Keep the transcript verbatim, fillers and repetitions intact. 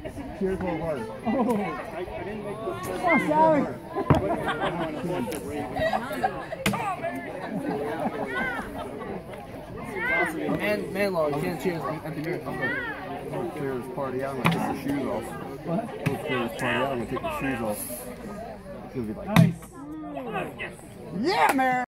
Cheers a little harder. Oh. I, I didn't make the Come on, Sally. Man, man law, you can't cheers at the mirror. Don't clear this party out, I'm gonna take the shoes off. What? Don't clear this party out, I'm gonna take the shoes off. It's gonna be like, Nice. yeah, man!